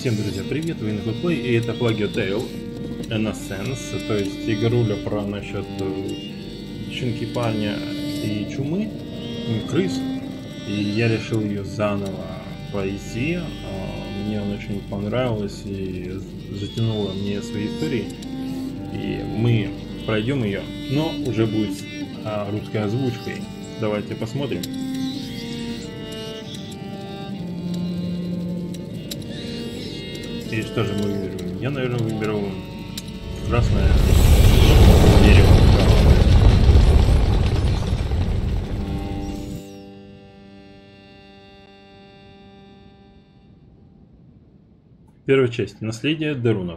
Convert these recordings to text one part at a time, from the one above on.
Всем, друзья, привет, вы на Play, и это Plague Tale Innocence, то есть игруля про насчет щенки парня и чумы, крыс, и я решил ее заново пройти. Мне она очень понравилась и затянула мне свои истории, и мы пройдем ее, но уже будет с русской озвучкой. Давайте посмотрим. И что же мы выберем? Я, наверное, выберу красное дерево. Первая часть. Наследие Дерунов.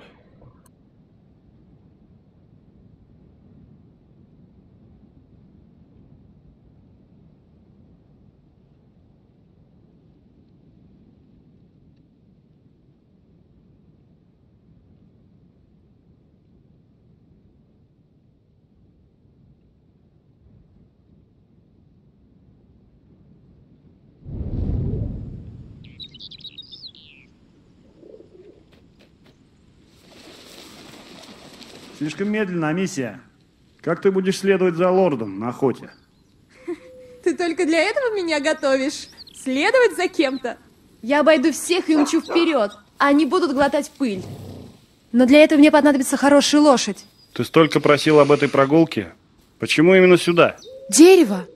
Слишком медленно, Амисия. Как ты будешь следовать за лордом на охоте? Ты только для этого меня готовишь? Следовать за кем-то? Я обойду всех и умчу вперед, а они будут глотать пыль. Но для этого мне понадобится хорошая лошадь. Ты столько просил об этой прогулке. Почему именно сюда? Дерево.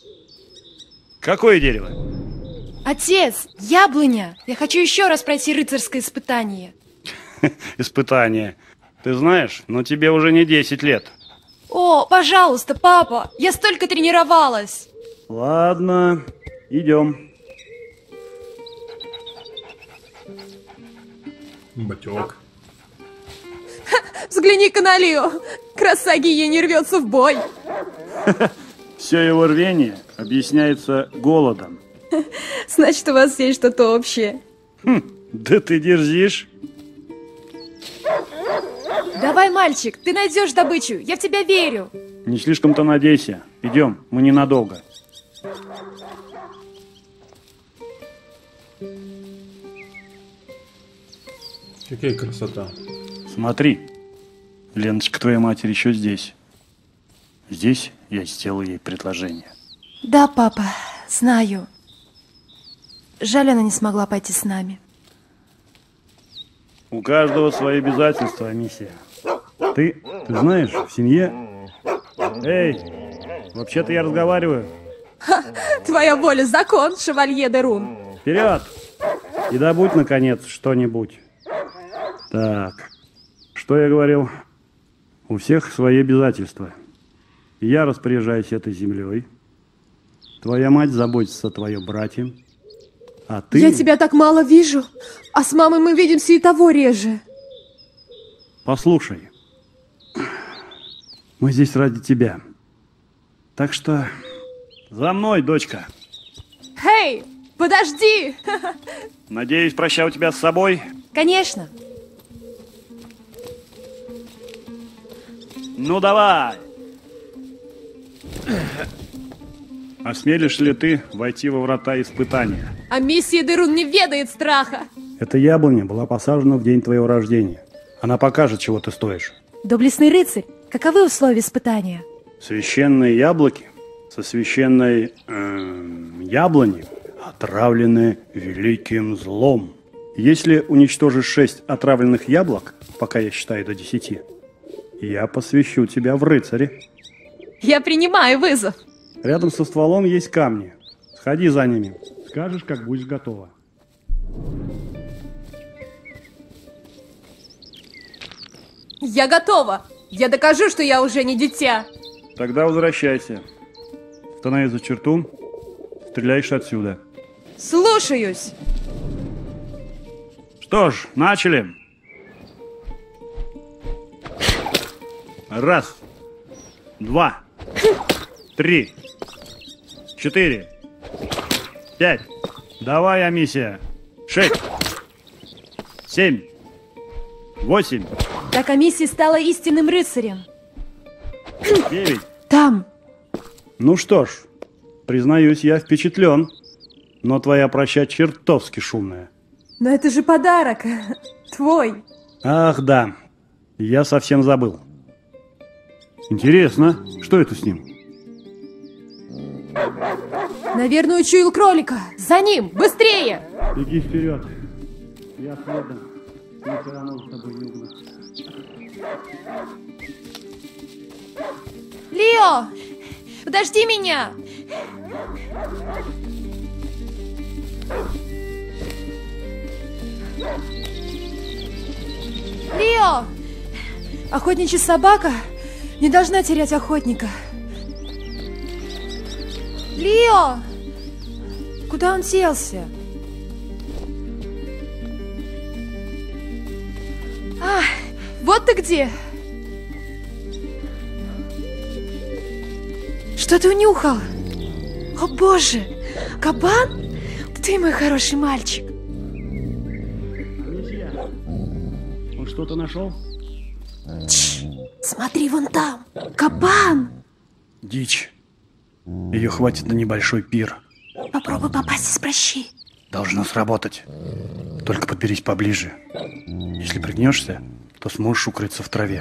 Какое дерево? Отец, яблоня. Я хочу еще раз пройти рыцарское испытание. Испытание. Ты знаешь, но тебе уже не 10 лет. О, пожалуйста, папа, я столько тренировалась. Ладно, идем. Батек. Взгляни-ка на Лио. Краса гиене рвется в бой. Все его рвение объясняется голодом. Значит, у вас есть что-то общее. Да ты дерзишь. Давай, мальчик, ты найдешь добычу, я в тебя верю. Не слишком-то надейся. Идем, мы ненадолго. Какая красота. Смотри, Леночка, твоя матерь еще здесь. Здесь я сделал ей предложение. Да, папа, знаю. Жаль, она не смогла пойти с нами. У каждого свои обязательства, Амисия. Ты знаешь, в семье... Эй, вообще-то я разговариваю. Твоя воля закон, шевалье Дерун. Вперед! И добудь, наконец, что-нибудь. Так, что я говорил? У всех свои обязательства. Я распоряжаюсь этой землей. Твоя мать заботится о твоем брате. А ты... Я тебя так мало вижу, а с мамой мы видимся и того реже. Послушай, мы здесь ради тебя. Так что за мной, дочка. Эй, подожди! Надеюсь, прощаю тебя с собой. Конечно. Ну давай. Осмелишь ли ты войти во врата испытания? А миссия Дерун не ведает страха. Эта яблоня была посажена в день твоего рождения. Она покажет, чего ты стоишь. Доблестный рыцарь, каковы условия испытания? Священные яблоки со священной яблони отравлены великим злом. Если уничтожишь 6 отравленных яблок, пока я считаю до 10, я посвящу тебя в рыцари. Я принимаю вызов. Рядом со стволом есть камни. Сходи за ними. Скажешь, как будешь готова. Я готова. Я докажу, что я уже не дитя. Тогда возвращайся. Становись за черту. Стреляешь отсюда. Слушаюсь. Что ж, начали. Раз. Два. 3. 4. 5. Давай, Амисия. 6. 7. 8. Так Амисия стала истинным рыцарем. 9. Там. Ну что ж, признаюсь, я впечатлен. Но твоя проща чертовски шумная. Но это же подарок. Твой. Ах, да. Я совсем забыл. Интересно, что это с ним? Наверное, учуял кролика. За ним! Быстрее! Иди вперед. Я следом. Я все равно с тобой не угнаться. Лио! Подожди меня! Лио! Охотничья собака не должна терять охотника. Лио! Куда он селся? А, вот ты где! Что ты унюхал? О боже! Кабан? Ты мой хороший мальчик. Месье, он что-то нашел? Смотри вон там! Кабан! Дичь. Ее хватит на небольшой пир. Попробуй попасть и спроси. Должно сработать. Только подберись поближе. Если пригнешься, то сможешь укрыться в траве.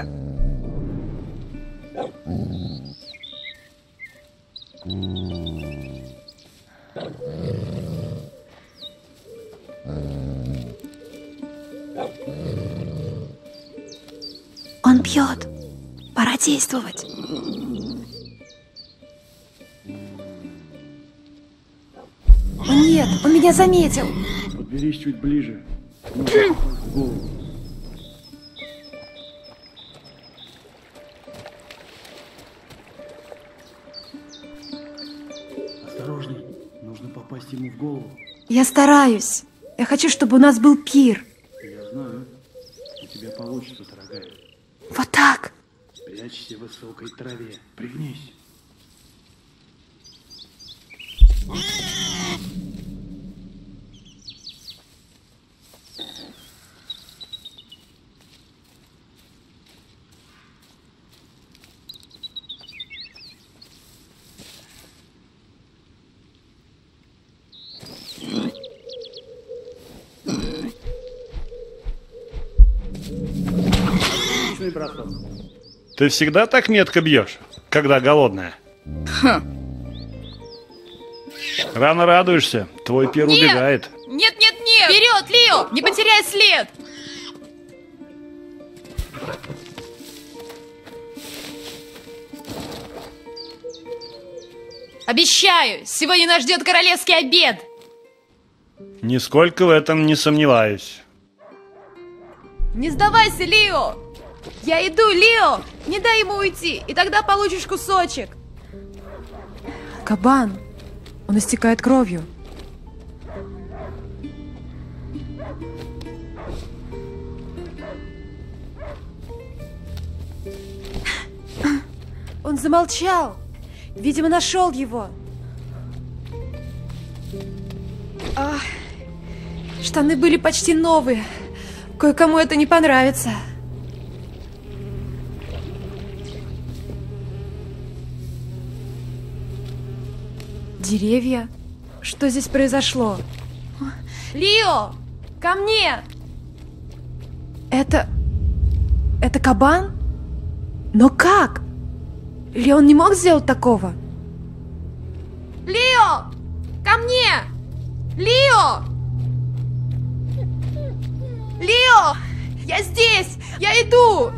Он пьет. Пора действовать. О нет, он меня заметил. Подберись чуть ближе. Нужно попасть в голову. Осторожней, нужно попасть ему в голову. Я стараюсь. Я хочу, чтобы у нас был пир. Я знаю, у тебя получится, дорогая. Вот так. Прячься в высокой траве. Пригнись. Ты всегда так метко бьешь, когда голодная? Рано радуешься, твой пир убегает. Нет, нет, нет! Вперед, Лио! Не потеряй след! Обещаю, сегодня нас ждет королевский обед! Нисколько в этом не сомневаюсь. Не сдавайся, Лио! Я иду, Лио! Не дай ему уйти, и тогда получишь кусочек. Кабан. Он истекает кровью. Он замолчал. Видимо, нашел его. Штаны были почти новые. Кое-кому это не понравится. Деревья? Что здесь произошло? Лио! Ко мне! Это кабан? Но как? Леон не мог сделать такого? Лио! Ко мне! Лио! Лио! Я здесь! Я иду!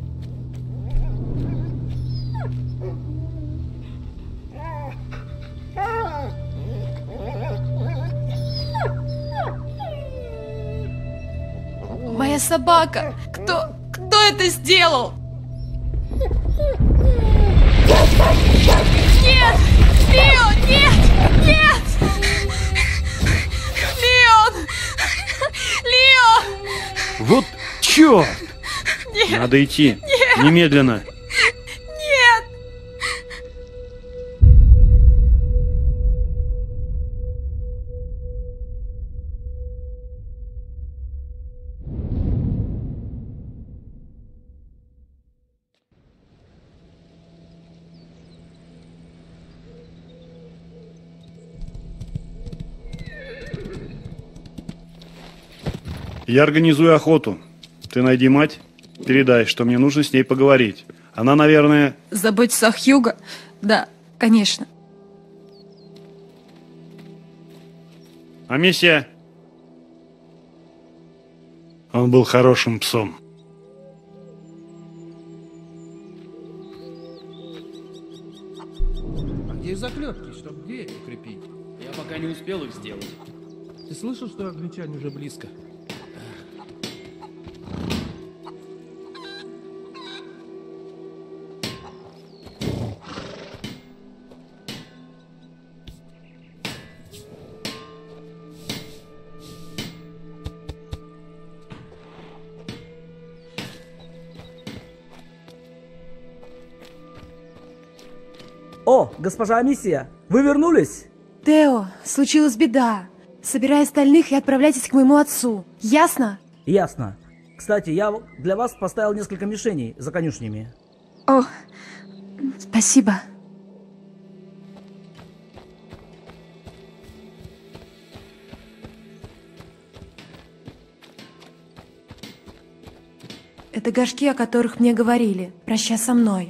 Моя собака! Кто это сделал? Нет! Лио, нет! Нет! Леон! Лио! Вот черт! Нет! Надо идти. Нет! Немедленно. Нет! Я организую охоту. Ты найди мать, передай, что мне нужно с ней поговорить. Она, наверное... Заботиться о Хьюго? Да, конечно. Амисия. Он был хорошим псом. А где заклепки, чтобы дверь укрепить? Я пока не успел их сделать. Ты слышал, что англичане уже близко? О, госпожа Амисия, вы вернулись? Тео, случилась беда. Собирай остальных и отправляйтесь к моему отцу. Ясно? Ясно. Кстати, я для вас поставил несколько мишеней за конюшнями. О, спасибо. Это горшки, о которых мне говорили. Прощай со мной.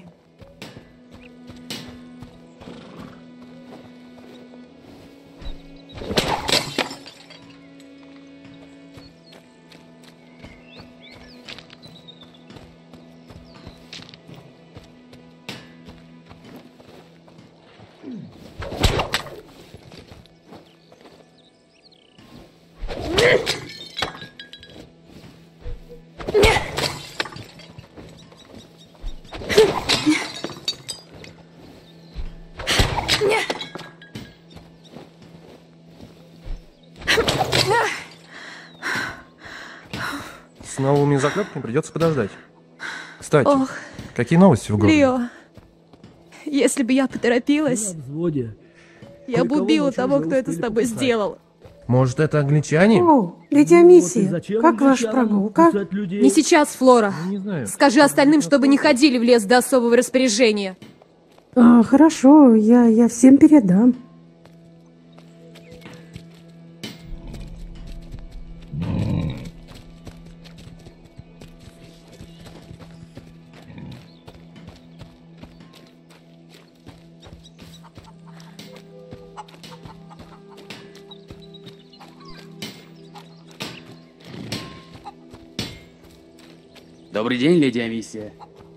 С новыми заклепками придется подождать. Кстати, Ох, какие новости в городе? Лео, если бы я поторопилась, На взводе. я бы Кое-кого убила ночью того, уже кто это с успели тобой покусать. сделал. Может, это англичане? О, леди Вот и Амисия, зачем как ваша англичанам прогулка? кусать людей? Не сейчас, Флора. Ну, не знаю. Скажи остальным, чтобы не ходили в лес до особого распоряжения. Хорошо, я всем передам. Добрый день, леди Амисия.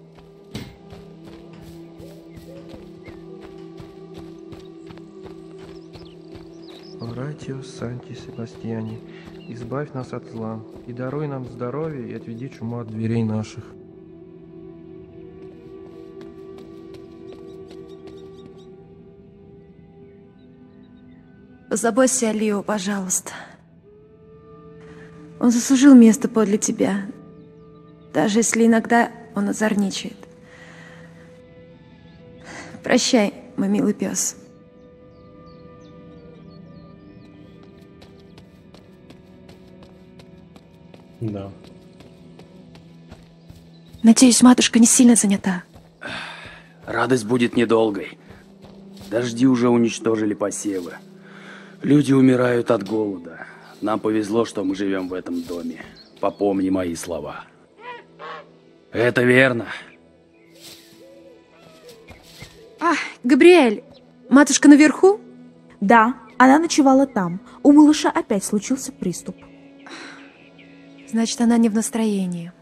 Оратио Санти Себастьяне, избавь нас от зла, и даруй нам здоровье, и отведи чуму от дверей наших. Позаботься о Лео, пожалуйста. Он заслужил место подле тебя, даже если иногда он озорничает. Прощай, мой милый пес. Да. Надеюсь, матушка не сильно занята. Радость будет недолгой. Дожди уже уничтожили посевы. Люди умирают от голода. Нам повезло, что мы живем в этом доме. Попомни мои слова. Это верно. Габриэль, матушка наверху? Да, она ночевала там. У малыша опять случился приступ. Значит, она не в настроении.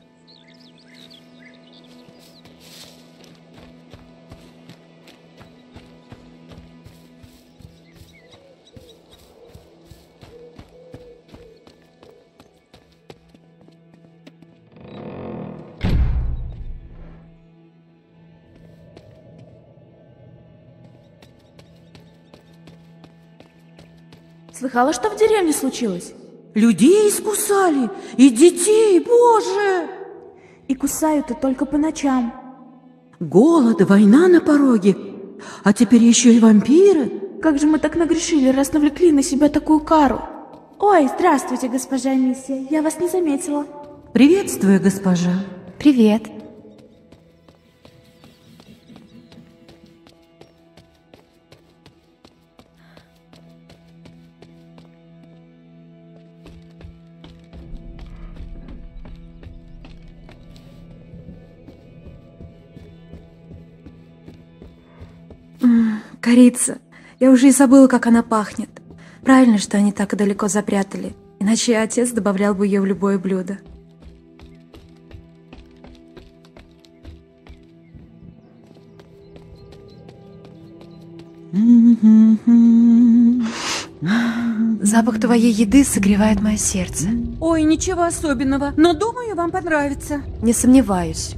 Слыхала, что в деревне случилось? Людей искусали, и детей, боже! И кусают-то только по ночам. Голод, война на пороге, а теперь еще и вампиры. Как же мы так нагрешили, раз навлекли на себя такую кару? Ой, здравствуйте, госпожа Миссия, я вас не заметила. Приветствую, госпожа. Привет. Корица. Я уже и забыла, как она пахнет. Правильно, что они так далеко запрятали. Иначе отец добавлял бы ее в любое блюдо. Запах твоей еды согревает мое сердце. Ой, ничего особенного, но думаю, вам понравится. Не сомневаюсь.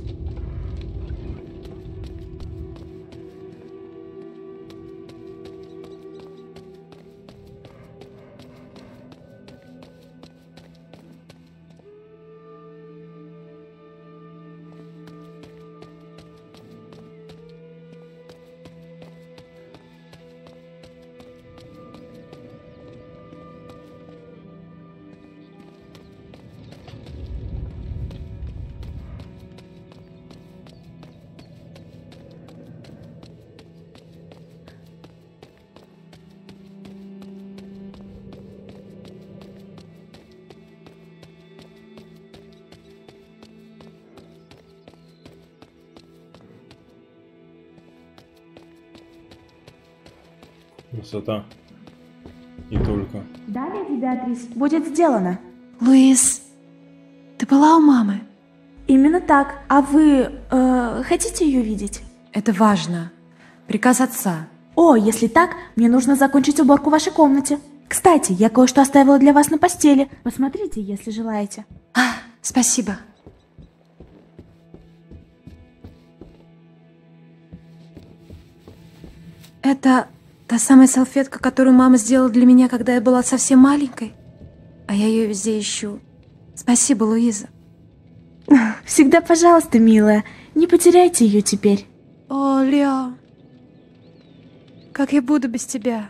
Красота. И только. Да, леди Беатрис, будет сделано. Луис, ты была у мамы? Именно так. А вы хотите ее видеть? Это важно. Приказ отца. О, если так, мне нужно закончить уборку в вашей комнате. Кстати, я кое-что оставила для вас на постели. Посмотрите, если желаете. Спасибо. Это та самая салфетка, которую мама сделала для меня, когда я была совсем маленькой? А я ее везде ищу. Спасибо, Луиза. Всегда пожалуйста, милая. Не потеряйте ее теперь. О, Лео. Как я буду без тебя?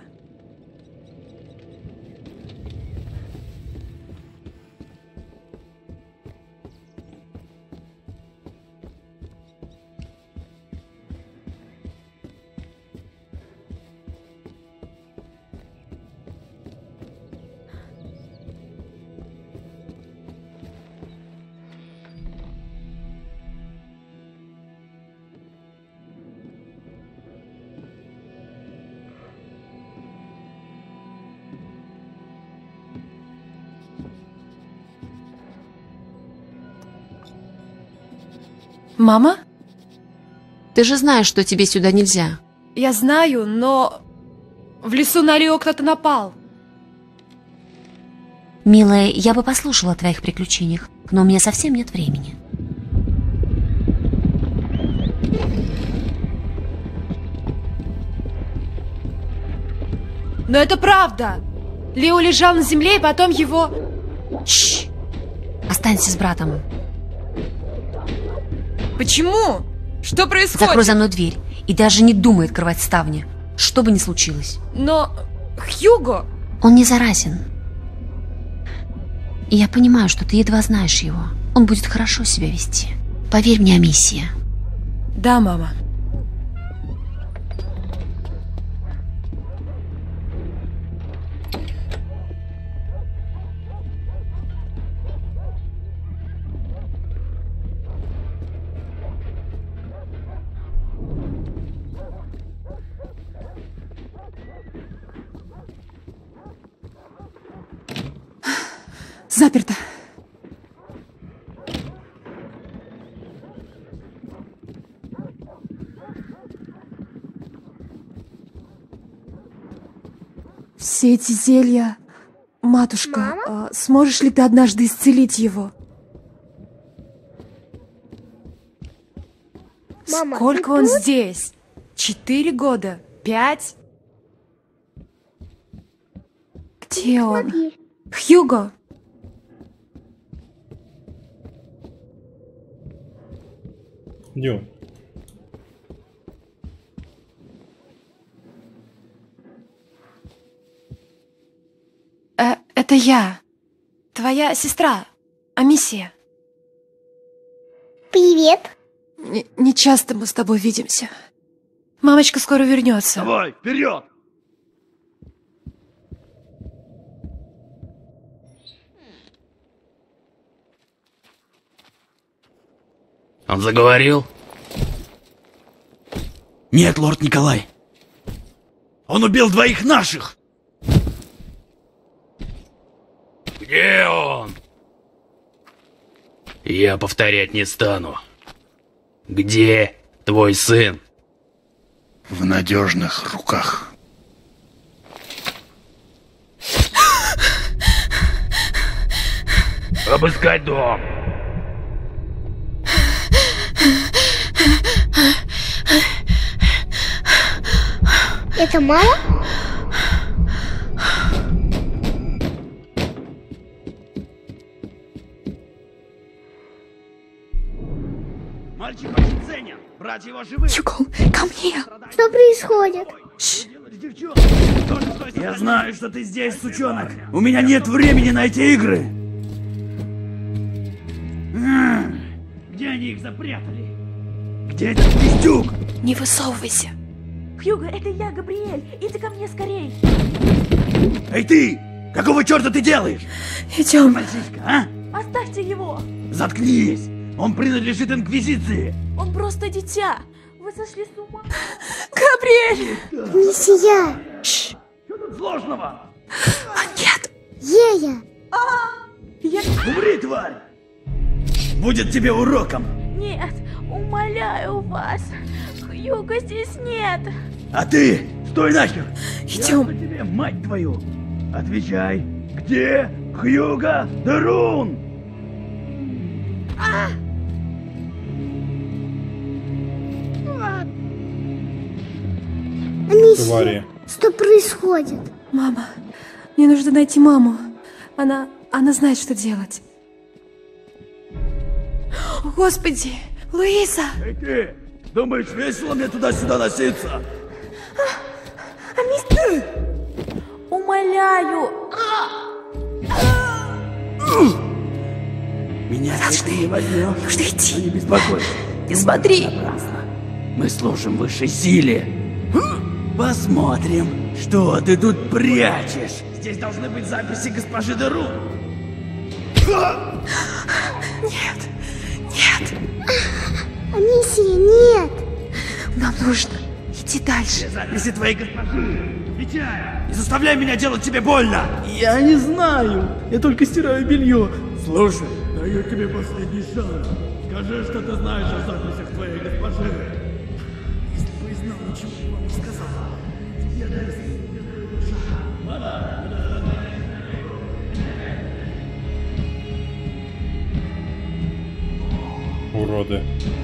Мама? Ты же знаешь, что тебе сюда нельзя. Я знаю, но в лесу на Лео кто-то напал. Милая, я бы послушала о твоих приключениях, но у меня совсем нет времени. Но это правда. Лео лежал на земле, и потом его... Шш! Останься с братом. Почему? Что происходит? Закрой за мной дверь и даже не думай открывать ставни, что бы ни случилось. Но Хьюго... Он не заразен. И я понимаю, что ты едва знаешь его. Он будет хорошо себя вести. Поверь мне, Амисия. Да, мама. Заперто. Все эти зелья... Матушка, сможешь ли ты однажды исцелить его? Мама, сколько он здесь? 4 года? 5? Где он? Хьюго! Идем. Это я. Твоя сестра. Амисия. Привет. Не часто мы с тобой видимся. Мамочка скоро вернется. Давай, вперед! Он заговорил? Нет, лорд Николай. Он убил 2 наших! Где он? Я повторять не стану. Где твой сын? В надежных руках. Обыскать дом. Это мама? Мальчик очень ценен. Брать его живым. Hugo, come here. Что происходит? Я знаю, что ты здесь, сучонок. У меня нет времени на эти игры. Где они их запрятали? Где этот пиздюк? Не высовывайся. Хьюго, это я, Габриэль. Иди ко мне скорей. Эй ты! Какого черта ты делаешь? Идем. Мальчишка, а? Оставьте его. Заткнись! Он принадлежит Инквизиции. Он просто дитя. Вы сошли с ума. Габриэль! Мессия! Что тут сложного? Нет. Ея! Умри, тварь! Будет тебе уроком. Нет, умоляю вас. Хьюго здесь нет. А ты стой нахер! Идем. Я тебе, мать твою! Отвечай, где Хьюго Дерун? Мессия, что происходит? Мама, мне нужно найти маму. Она знает, что делать. О, Господи, Луиза! Эй ты! Думаешь, весело мне туда-сюда носиться? Умоляю. Меня ты не возьмешь. Нужно идти. Не беспокойся. Не смотри. Напрасно. Мы служим высшей силе. Посмотрим, что ты тут прячешь. Здесь должны быть записи госпожи Дерун. Нет. Нет. Мессия, нет. Нам нужно идти дальше. Записи твоей госпожи. Отвечай. Не заставляй меня делать тебе больно. Я не знаю. Я только стираю белье. Слушай, даю тебе последний шанс. Скажи, что ты знаешь о записях твоей госпожи. Если бы знал, ничего бы вам не сказал. Уроды.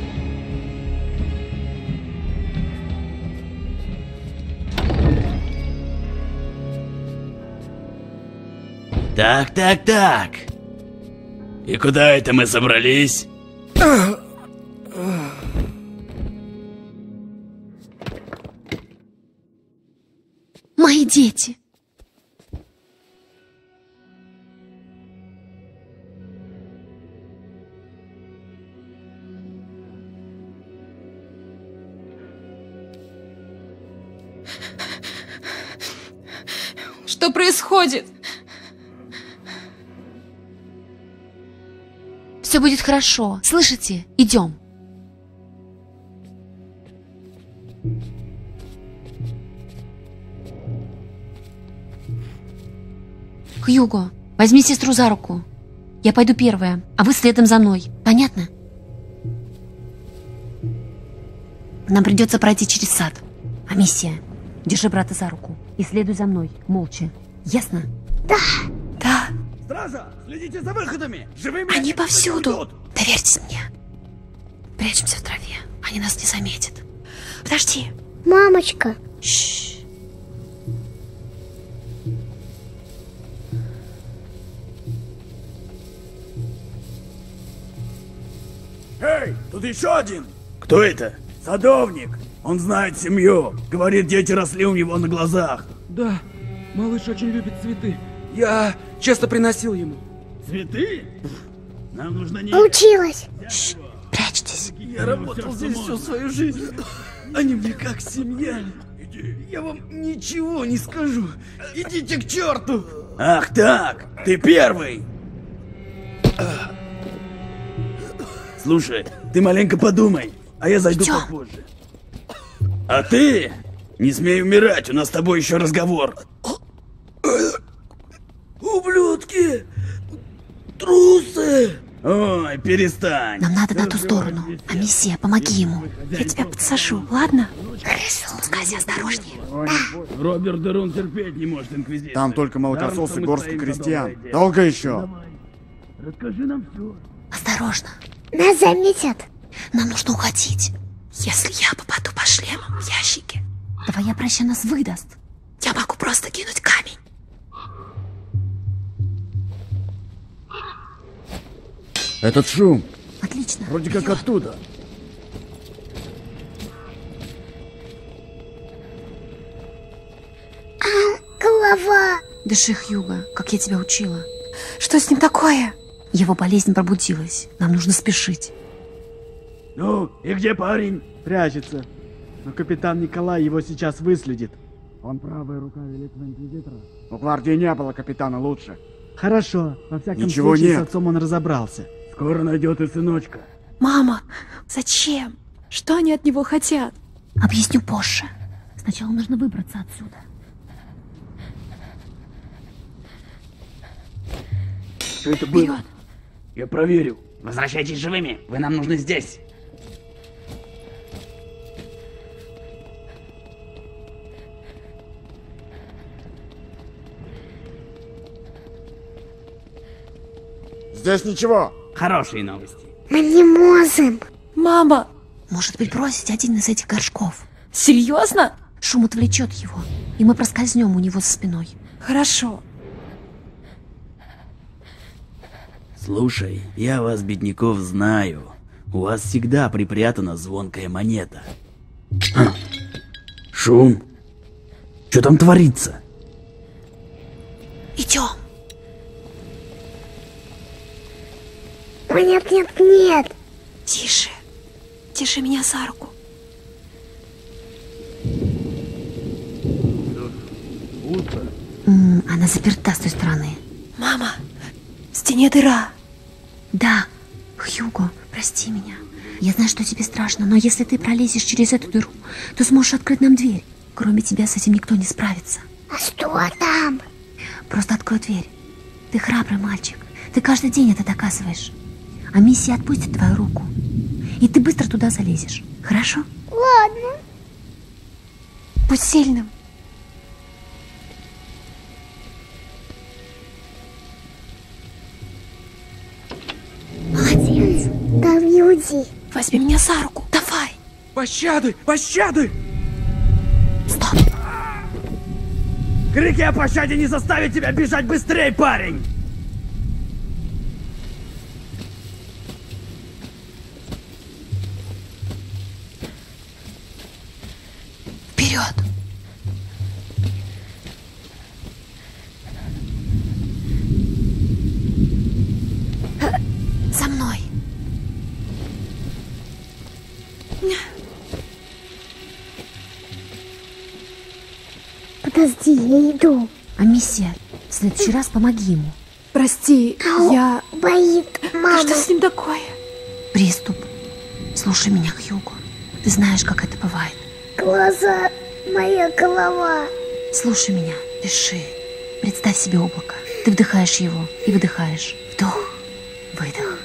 Так. И куда это мы собрались? Мои дети. Что происходит? Все будет хорошо. Слышите? Идем. Хьюго, возьми сестру за руку. Я пойду первая, а вы следом за мной. Понятно? Нам придется пройти через сад. Амисия, держи брата за руку и следуй за мной, молча. Ясно? Да. Да. Стража, следите за выходами! Живыми Они повсюду. Доверьтесь мне. Прячемся в траве. Они нас не заметят. Подожди. Мамочка. Шш. Эй, тут еще один! Кто это? Садовник! Он знает семью! Говорит, дети росли у него на глазах! Да, малыш очень любит цветы. Я часто приносил ему. Цветы? Нам нужно не... Получилось! Шш, прячьтесь. Я работал здесь всю свою жизнь. Они мне как семья. Я вам ничего не скажу. Идите к черту! Ах так, ты первый! Слушай, ты маленько подумай, а я зайду попозже. А ты Не смей умирать, у нас с тобой еще разговор. Ублюдки! Трусы! Ой, перестань. Нам надо на ту сторону. Амисия, помоги ему. Я тебя подсажу, ладно? Хорошо. Спускайся осторожнее. Роберт Дерун терпеть не может инквизицию. Там только молокососы, горстка крестьян. Долго еще? Расскажи нам все. Осторожно. Нас заметят. Нам нужно уходить. Если я попаду по шлемам в ящике, твоя праща нас выдаст. Я могу просто кинуть камень. Этот шум. Отлично. Вроде как оттуда. Голова. Дыши, Хьюго, как я тебя учила. Что с ним такое? Его болезнь пробудилась. Нам нужно спешить. Ну, и где парень? Прячется. Но капитан Николай его сейчас выследит. Он правая рука великого инквизитора. У гвардии не было капитана лучше. Хорошо. Во всяком Ничего случае, нет. с отцом он разобрался. Скоро найдет и сыночка. Мама, зачем? Что они от него хотят? Объясню позже. Сначала нужно выбраться отсюда. Что это было? Вперед! Я проверю. Возвращайтесь живыми, вы нам нужны здесь. Здесь ничего. Хорошие новости. Мы не можем. Мама! Может быть, бросить один из этих горшков? Серьезно? Шум отвлечет его, и мы проскользнем у него за спиной. Хорошо. Слушай, я вас, бедняков, знаю. У вас всегда припрятана звонкая монета. Шум. Что там творится? Идем. Нет, нет, нет. Тише. Держи меня за руку. Она заперта с той стороны. Мама, в стене дыра. Да. Хьюго, прости меня. Я знаю, что тебе страшно, но если ты пролезешь через эту дыру, то сможешь открыть нам дверь. Кроме тебя с этим никто не справится. А что там? Просто открой дверь. Ты храбрый мальчик. Ты каждый день это доказываешь. А миссия отпустит твою руку. И ты быстро туда залезешь. Хорошо? Ладно. Будь сильным. Молодец. Там люди. Возьми меня за руку. Давай. Пощады! Пощады! Стоп! Крики о пощаде не заставят тебя бежать быстрее, парень! Вперед! За мной! Подожди, я иду. Амисия, в следующий раз помоги ему. Прости, я... Боит мама. Что с ним такое? Приступ. Слушай меня, Хьюго. Ты знаешь, как это бывает. Глаза, моя голова. Слушай меня, дыши. Представь себе облако. Ты вдыхаешь его и выдыхаешь. Вдох, выдох.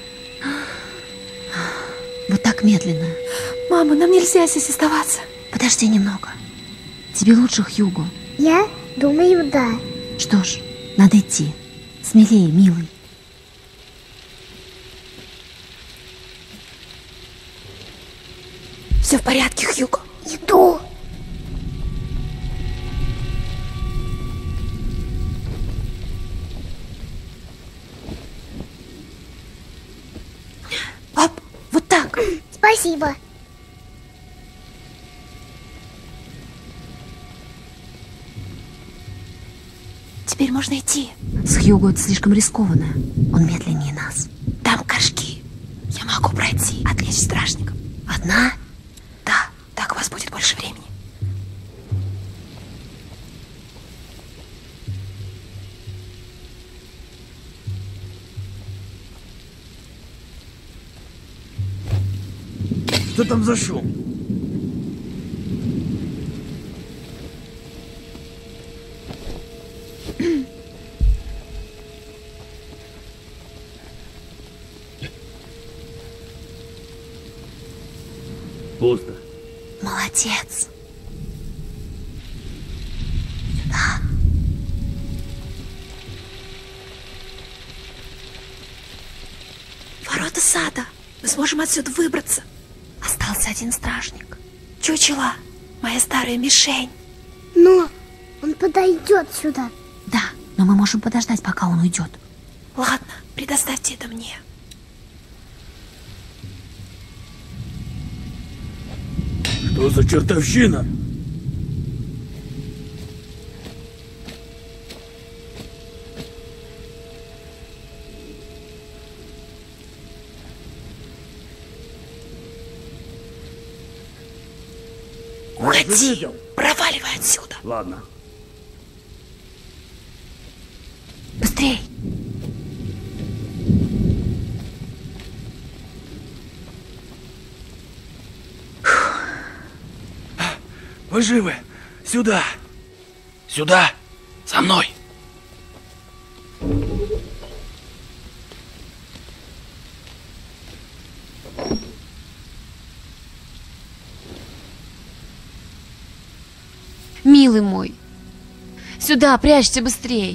Вот так медленно. Мама, нам нельзя здесь оставаться. Подожди немного. Тебе лучше, Хьюго? Я думаю, да. Что ж, надо идти. Смелее, милый. Все в порядке, Хьюго. Иду. Оп, вот так. Спасибо. Теперь можно идти. С Хьюго это слишком рискованно. Он медленнее нас. Там горшки. Я могу пройти, отвлечь стражников. Одна? Да, так у вас будет больше времени. Что там за шум? Пусто. Молодец. Сюда. Ворота сада. Мы сможем отсюда выбраться. Остался один стражник. Чучело. Моя старая мишень. Но он подойдет сюда. Да, но мы можем подождать, пока он уйдет. Ладно, предоставьте это мне. Что за чертовщина? Уходи! Проваливай отсюда! Ладно. Быстрей! Вы живы? Сюда! Сюда! За мной! Милый мой, сюда, прячься быстрей.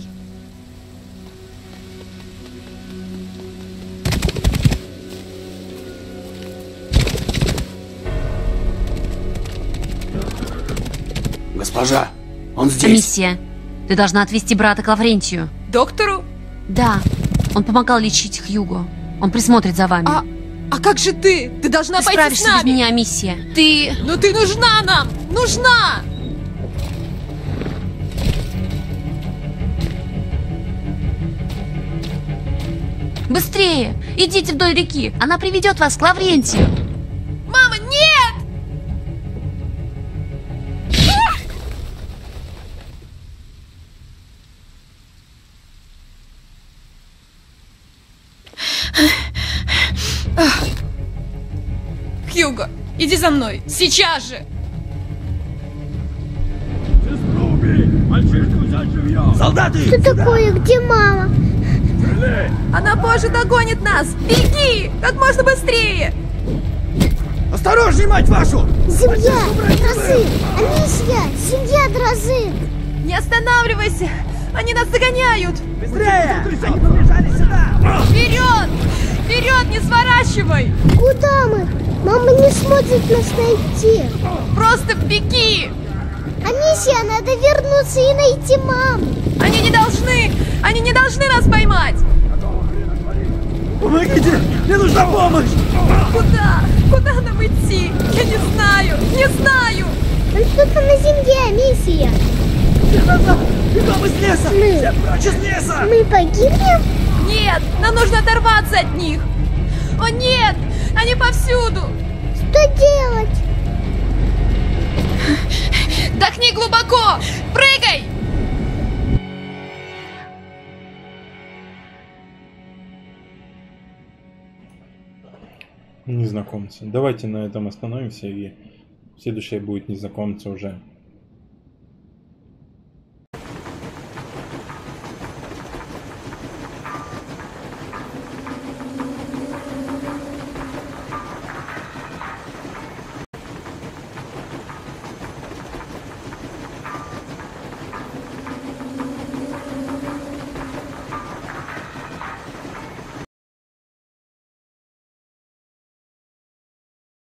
Госпожа, он здесь. Миссия. Ты должна отвезти брата к Лаврентию. Доктору? Да. Он помогал лечить Хьюго. Он присмотрит за вами. А как же ты? Ты должна пойти с справишься нами. без меня, Миссия. Ты... Но ты нужна нам! Нужна! Быстрее! Идите вдоль реки. Она приведет вас к Лаврентию. Мама, нет! Хьюго, иди за мной! Сейчас же! Сестру убей! Мальчишку взять живьем! Солдаты! Что такое? Где мама? Она позже догонит нас! Беги! Как можно быстрее! Осторожней, мать вашу! Земля! Дрозы! Анисья! Семья Дрозы! Не останавливайся! Они нас догоняют! Быстрее! Они побежали сюда! Вперед! Вперед, не сворачивай! Куда мы? Мама не сможет нас найти. Просто беги! Анисья, надо вернуться и найти маму. Они не должны нас поймать! Помогите! Мне нужна помощь! Куда? Куда нам идти? Я не знаю! Не знаю! Он кто-то на земле, Анисья. Бегом из леса! Мы... Все прочь из леса! Мы погибнем? Нет! Нам нужно оторваться от них! О нет! Они повсюду! Что делать? Вдохни глубоко! Прыгай! Незнакомцы. Давайте на этом остановимся, и следующее будет незнакомцы уже.